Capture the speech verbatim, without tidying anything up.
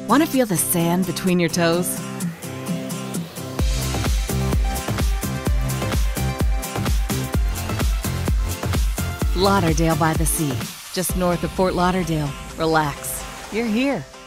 Want to feel the sand between your toes? Lauderdale by the Sea, just north of Fort Lauderdale. Relax, you're here.